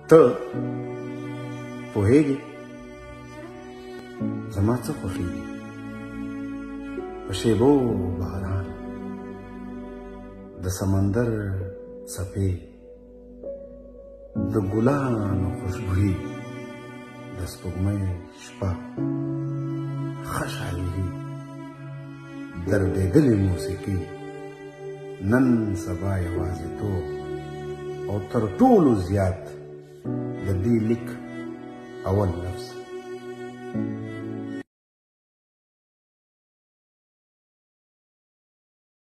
ته پوهېږې زما څه خوښېږي په شیبو باران د سمندر څپې د ګلانو خوشبويي د سپوږمۍ شپه ښه شاعري دردېدلې موسیقي نن سبا یوازیتوب او تر ټولو زیات د دې لیک اول لفظ